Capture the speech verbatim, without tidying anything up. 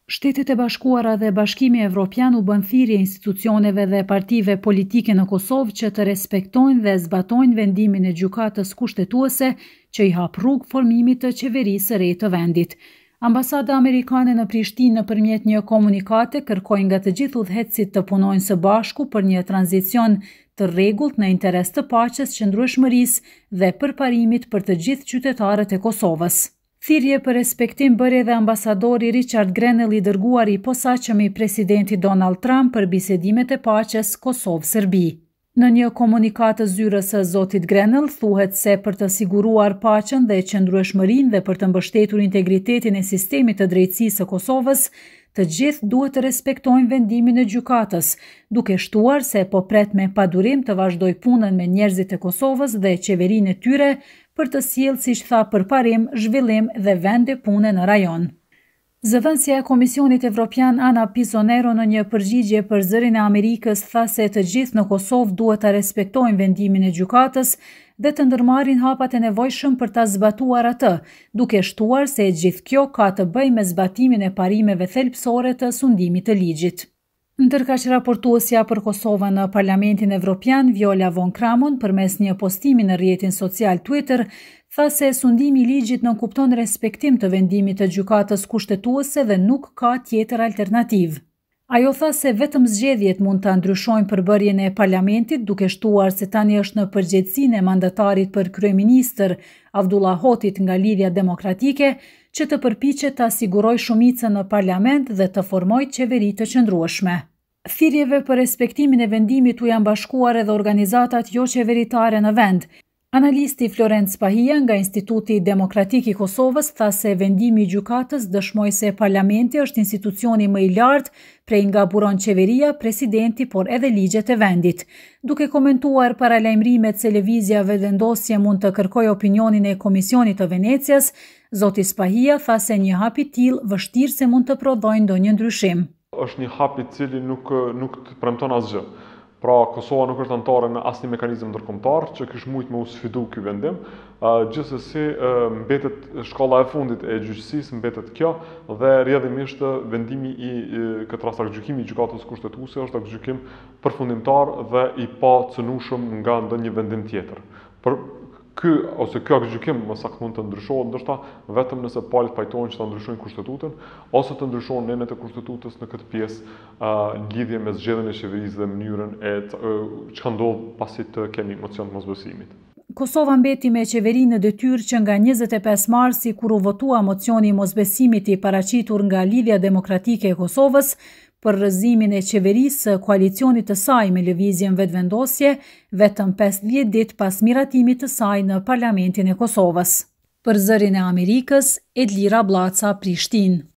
Shtetet e Bashkuara dhe Bashkimi Evropian u bën thirrje institucioneve dhe partive politike në Kosovë që të respektojnë dhe zbatojnë vendimin e gjykatës kushtetuese që i hap rrugë formimit të qeverisë së re të vendit. Ambasada amerikane në Prishtinë nëpërmjet një komunikate kërkoi nga të gjithë udhëheqësit të punojnë së bashku për një tranzicion të rregullt në interes të paqes, qëndrueshmërisë dhe përparimit për të gjithë qytetarët e Kosovës. Thirrje për respektim bëri edhe ambasadori Richard Grenell, i dërguar i posaçëm i presidentit Donald Trump për bisedimet e paqes Kosovë-Serbi. Në një komunikat të zyrës së zotit Grenell thuhet se për të siguruar paqen dhe qëndrueshmërinë dhe për të mbështetur integritetin e sistemit të drejtësisë së Kosovës, të gjithë duhet të respektojnë vendimin e gjykatës, duke shtuar se po pret me padurim të vazhdoj punën me njerëzit e Kosovës dhe qeverinë e tyre për të sjellë, siç tha, përparim, zhvillim dhe vende pune në rajon. Zëdhënësja e Komisionit Evropian Ana Pisonero në një përgjigje për zërin e Amerikës tha se të gjithë në Kosovë duhet ta respektojnë vendimin e gjykatës dhe të ndërmarrin hapat e nevojshëm për ta zbatuar atë, duke shtuar se gjithë kjo ka të bëjë me zbatimin e parimeve thelbësore të sundimit të ligjit. Ndërkaq raportuesja për Kosovën në Parlamentin Evropian, Viola von Kramon, përmes një postimi në rrjetin social Twitter, tha se sundimi i ligjit nënkupton respektim të vendimit të gjykatës kushtetuese dhe nuk ka tjetër alternativë. Ajo tha se vetëm zgjedhjet mund ta ndryshojnë përbërjen e parlamentit, duke shtuar se tani është në përgjegjësinë e mandatarit për kryeministër Avdullah Hotit nga Lidhja Demokratike që të përpiqet ta sigurojë shumicën në parlament dhe të formojë qeveri të qëndrueshme. Thirrjeve për respektimin e vendimit u janë bashkuar edhe organizatat jo qeveritare në vend. Analisti Florent Spahia nga Instituti Demokratik i Kosovës tha se vendimi i gjykatës dëshmoi se parlamenti është institucioni më i lartë prej nga buron qeveria, presidenti, por edhe ligjet e vendit. Duke komentuar paralajmërimet se lëvizja vendosje mund të kërkojë opinionin e Komisionit të Venecias, zoti Spahia tha se një hap i tillë vështirë se mund të prodhojë ndonjë ndryshim. Është një hap i cili nuk nuk të premton asgjë. Pra, Kosova nuk është anëtare në asnjë mekanizëm ndërkombëtar që kish mujt me u sfidu ky vendim. Uh, Gjithsesi uh, mbetet shkalla e fundit e gjyqësisë, mbetet kjo dhe rrjedhimisht vendimi i, i këtë rast gjykimi i gjykatës kushtetuese është atë gjykim përfundimtar dhe i pacënueshëm nga ndonjë vendim tjetër. Për ky ose ky gjykim më saktë mund të ndryshohet ndoshta vetëm nëse palët pajtohen që ta ndryshojnë kushtetutën ose të ndryshojnë nenet e kushtetutës në këtë pjesë uh, lidhje me zgjedhjen e qeverisë dhe mënyrën e uh, çka ndodh pasi të kemi mocion të mosbesimit. Kosova mbeti me qeverinë në detyrë që nga njëzet e pesë marsi, kur u votua mocioni i mosbesimit i paraqitur nga Lidhja Demokratike e Kosovës për rrëzimin e qeverisë së koalicionit të saj me lëvizjen vetëvendosje, vetëm pesëdhjetë ditë pas miratimit të saj në Parlamentin e Kosovës. Për zërin e Amerikës, Edlira Blaca, Prishtinë.